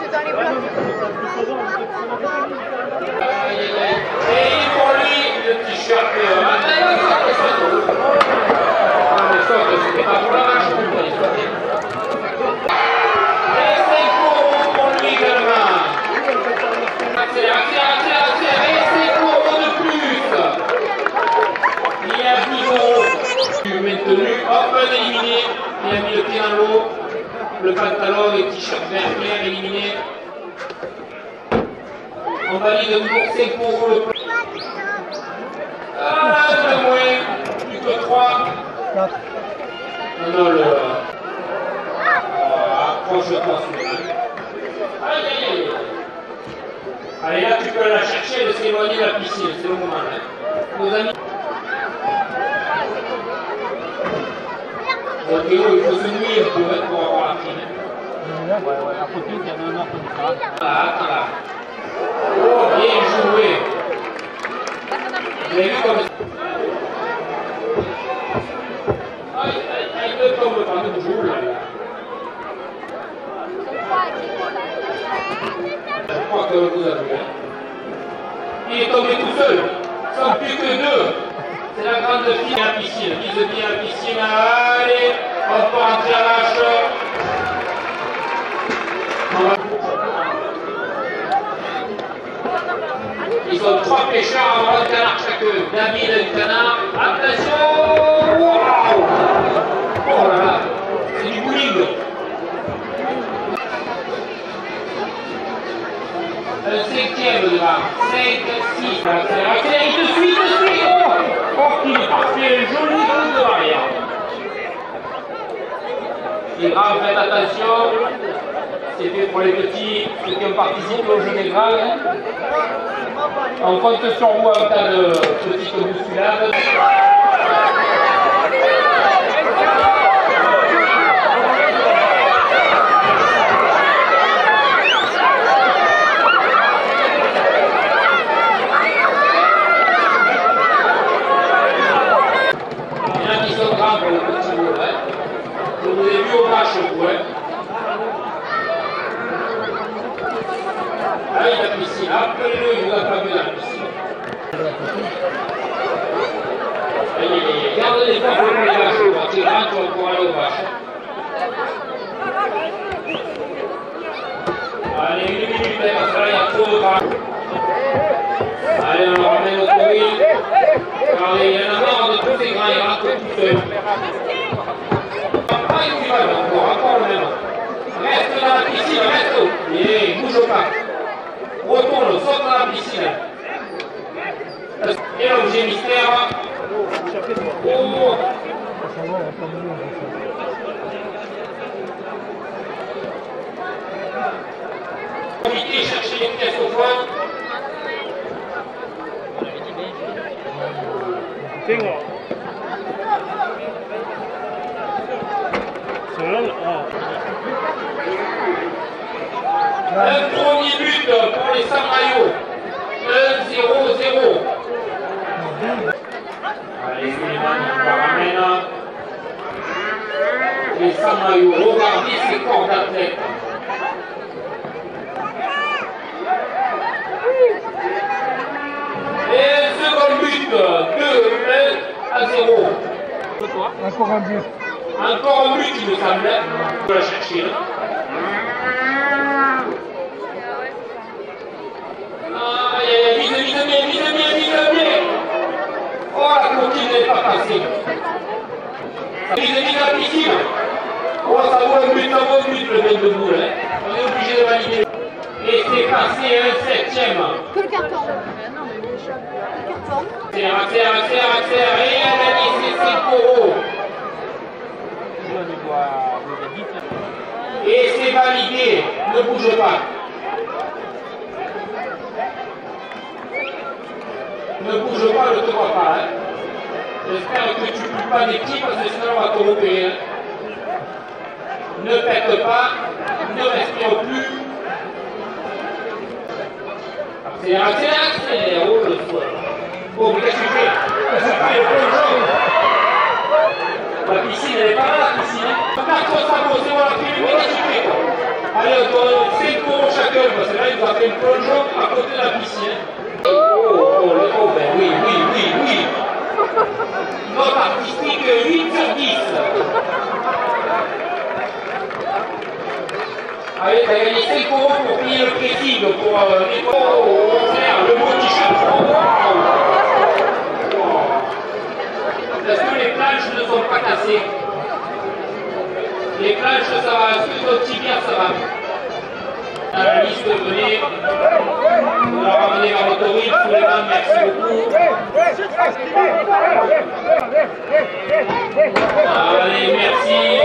c'est dans les blocs. Et pour lui, le t-shirt. Mais sauf que c'était pas pour la marche, on peut les sauter. Et c'est pour lui également. Accélère, accélère, accélère, accélère. Et c'est pour de plus. Il y a 10 €. Maintenu, hop, éliminé. Il a mis le pied dans l'eau. Le pantalon, le t-shirt vert clair éliminé. On valide de nouveau 5 € le plus. Ah, de moins. Plus que 3. Non, non, le. Approche-toi celui-là. Aïe, aïe, aïe. Allez, là, tu peux la chercher de s'éloigner de la piscine. C'est le moment, là. Nos amis. Donc, il faut se nuire pour avoir la fine. Ouais, à côté, il y a un autre qui sera. Voilà, attends là. Oh, bien joué. Vous avez vu comme... Aïe, aïe, aïe, ne tombe pas, ne joue là. Je crois que vous avez vu. Il est tombé tout seul. Sans plus que 2. C'est la grande fille à la piscine. Vise bien la piscine. Allez, on peut rentrer à l'âge. Ils sont 3 pêcheurs à avoir un canard chacun. David, un canard. Attention! Wow! Oh là là! C'est du bowling! Un 5e devant. 5, 6. Accélère, il te suit, il te suit! Oh, il est parfait! Joli coup de barrière. Les grands, faites attention. C'est fait pour les petits, ceux qui ont participé au jeu des grands. On compte sur vous en cas de petite bousculade. Il y en a qui sont grands pour le petit bout, hein. Je vous ai vu au match, vous, hein. Allez, la piscine, appelez-le, il vous a pas vu la piscine. Allez, garde les fois pour les vaches, quand tu rentres, on pourra aller aux vaches. Allez, 1 minute, parce que là, il y a trop de vaches. Allez, on le ramène au couille. Regardez, il y en a marre de tous ces grands, ils rentrent tout seuls. Ah, il y va, encore le même. Reste dans la piscine, reste. Et bouge pas. Retourne, saute dans la piscine. Et l'objet mystère. Oh. Profitez, cherchez les pièces au fond. C'est moi. Un premier but pour les Samayots. 1-0-0. Allez, Suleiman, on va ramener. Les Samayots, regardez ces corps d'athlètes. Et un second but, 2-1-0. Encore un but. Encore un but, il me semble. On va la chercher. Vise bien. Oh, la clôture n'est pas passée. Vise la piscine. Oh, ça vaut un but, le mec de boule. Hein. On est obligé de valider. Et c'est passé un 7e. Que le carton. Non, mais le carton. Accélère. Et elle a dit c'est 5 €. Et c'est validé. Ne bouge pas. Ne bouge pas, ne te vois pas. Hein. J'espère que tu ne plies pas des petits parce que sinon on va te louper. Hein. Ne pète pas, ne respire plus. Accélère. Oh le soir. Oh, mais qu'est-ce que tu fais? La piscine, elle est pas là, la piscine. Regarde ton sabot, c'est moi la fille. Mais qu'est-ce que tu fais, toi? Allez, encore 5 euros chacun, parce que là, il nous a fait le plongeon à côté de la piscine. Oh, ben oui. Note artistique 8 sur 10. Allez, t'as gagné 5 euros pour payer le pressing, pour le beau t-shirt. Est-ce que les planches ne sont pas cassées? Les planches, ça va. Est-ce que ton tibia, ça va? À la liste, venez. On va ramener vers l'autorité. Suleiman, merci beaucoup. Allez, merci.